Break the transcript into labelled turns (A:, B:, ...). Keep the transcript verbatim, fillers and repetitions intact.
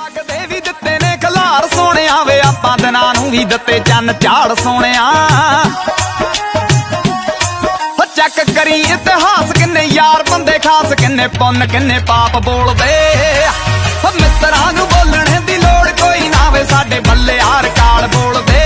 A: ਲੱਗਦੇ ਵੀ ਦਿੱਤੇ ਨੇ ਖਲਾਰ ਸੋਹਣਿਆ ਵੇ ਆਪਾਂ ਦਿਨਾਂ ਨੂੰ ਵੀ ਦਿੱਤੇ ਚੰਨ ਝਾੜ ਸੋਹਣਿਆ ਚੈੱਕ ਕਰੀ ਇਤਿਹਾਸ ਕਿੰਨੇ ਯਾਰ ਬੰਦੇ ਖਾਸ ਕਿੰਨੇ ਪੁੰਨ ਕਿੰਨੇ ਪਾਪ ਬੋਲਦੇ ਮਿੱਤਰਾਂ ਨੂੰ ਬੋਲਣ ਦੀ ਲੋੜ ਕੋਈ ਨਾ ਵੇ ਸਾਡੇ ਬੱਲੇ ਹਾਰ ਕਾਲ ਬੋਲਦੇ